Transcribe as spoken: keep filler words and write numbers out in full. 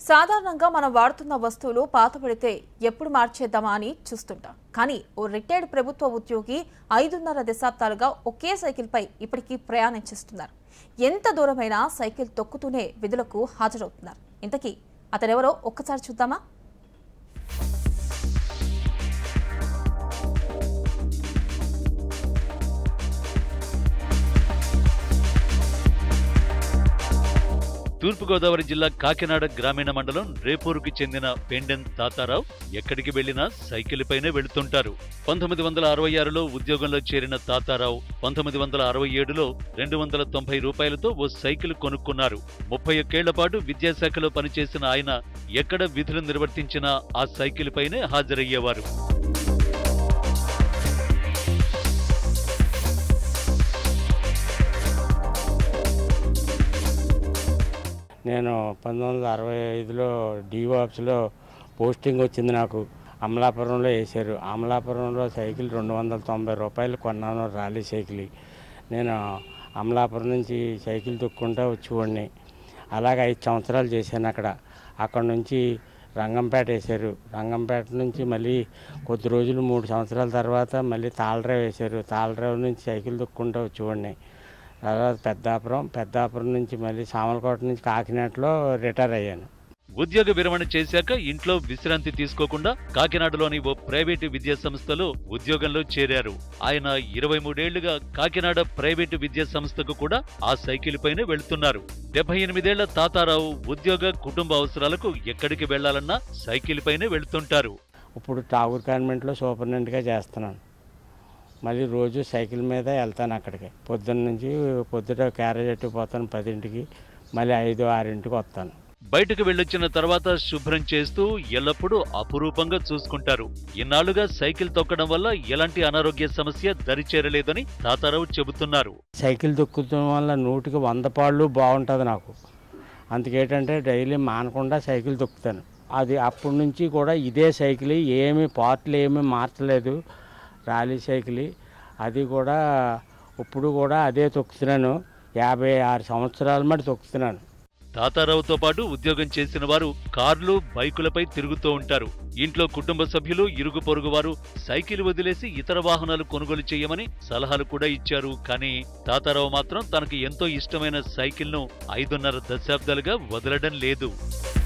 సాధారణంగా మనం వాడుతున్న వస్తువులు పాతబడితే ఎప్పుడు మార్చేద్దామా అని చూస్తుంటాం. కానీ ఓ రిటైర్డ్ ప్రభుత్వ ఉద్యోగి ఐదున్నర దశాబ్దాలుగా ఒకే సైకిల్పై ఇప్పటికీ ప్రయాణం చేస్తున్నారు. ఎంత దూరమైనా సైకిల్ తొక్కుతూనే విధులకు హాజరవుతున్నారు. ఇంతకీ అతనెవరో ఒక్కసారి చూద్దామా? తూర్పుగోదావరి జిల్లా కాకినాడ గ్రామీణ మండలం రేపూరుకి చెందిన పెండెన్ తాతారావు ఎక్కడికి వెళ్లినా సైకిల్ పైనే వెళుతుంటారు. పంతొమ్మిది వందల అరవై ఆరులో ఉద్యోగంలో చేరిన తాతారావు పంతొమ్మిది వందల అరవై ఏడులో రెండు వందల తొంభై రూపాయలతో ఓ సైకిల్ కొనుక్కున్నారు. ముప్పై ఒక్కేళ్ల పాటు విద్యాశాఖలో పనిచేసిన ఆయన ఎక్కడ విధులు నిర్వర్తించినా ఆ సైకిల్ పైనే హాజరయ్యేవారు. నేను పంతొమ్మిది వందల అరవై ఐదులో డిఓ ఆఫీస్లో పోస్టింగ్ వచ్చింది. నాకు అమలాపురంలో వేశారు. అమలాపురంలో సైకిల్ రెండు వందల తొంభై రూపాయలు కొన్నాను, ర్యాలీ సైకిల్. నేను అమలాపురం నుంచి సైకిల్ తొక్కుంటూ వచ్చేవాడిని. అలాగే ఐదు సంవత్సరాలు చేశాను అక్కడ. అక్కడ నుంచి రంగంపేట వేశారు. రంగంపేట నుంచి మళ్ళీ కొద్ది రోజులు మూడు సంవత్సరాల తర్వాత మళ్ళీ తాళరావు వేశారు. తాళరావు నుంచి సైకిల్ తొక్కుంటూ వచ్చేవాడిని. తర్వాత పెద్దాపురం పెద్దాపురం నుంచి మళ్ళీ సామలకోట నుంచి కాకినాడలో రిటైర్ అయ్యాను. ఉద్యోగ విరమణ చేశాక ఇంట్లో విశ్రాంతి తీసుకోకుండా కాకినాడలోని ఓ ప్రైవేటు విద్యా సంస్థలో ఉద్యోగంలో చేరారు. ఆయన ఇరవై మూడేళ్లుగా కాకినాడ ప్రైవేటు విద్యా సంస్థకు కూడా ఆ సైకిల్ పైనే వెళుతున్నారు. డెబ్బై ఎనిమిదేళ్ల తాతారావు ఉద్యోగ కుటుంబ అవసరాలకు ఎక్కడికి వెళ్లాలన్నా సైకిల్ పైనే వెళుతుంటారు. ఇప్పుడు టాగూర్ కాన్వెంట్లో సూపరింటెండెంట్గా చేస్తున్నాను. మళ్ళీ రోజు సైకిల్ మీద వెళ్తాను అక్కడికి. పొద్దున్న నుంచి పొద్దుట క్యారేజ్ ఎట్టుకుపోతాను పదింటికి, మళ్ళీ ఐదు ఆరింటికి వస్తాను. బయటకు వెళ్ళొచ్చిన తర్వాత శుభ్రం చేస్తూ ఎల్లప్పుడూ అపురూపంగా చూసుకుంటారు. ఇన్నాళ్లుగా సైకిల్ తొక్కడం వల్ల ఎలాంటి అనారోగ్య సమస్య దరిచేరలేదని తాతారావు చెబుతున్నారు. సైకిల్ తొక్కడం వల్ల నూటికి వంద పాళ్ళు బాగుంటుంది నాకు. అందుకేంటంటే డైలీ మానకుండా సైకిల్ తొక్కుతాను. అది అప్పటి నుంచి కూడా ఇదే సైకిల్, ఏమి పార్ట్లు ఏమీ మార్చలేదు. ర్యాలీ సైకిల్ అది కూడా ఇప్పుడు కూడా అదే తొక్కుతున్నాను. యాభై ఆరు సంవత్సరాల మటు తొక్కుతున్నాను. తాతారావుతో పాటు ఉద్యోగం చేసిన వారు కార్లు, బైకులపై తిరుగుతూ ఉంటారు. ఇంట్లో కుటుంబ సభ్యులు, ఇరుగు పొరుగు వారు సైకిల్ వదిలేసి ఇతర వాహనాలు కొనుగోలు చేయమని సలహాలు కూడా ఇచ్చారు. కానీ తాతారావు మాత్రం తనకు ఎంతో ఇష్టమైన సైకిల్ను ఐదున్నర దశాబ్దాలుగా వదలడం లేదు.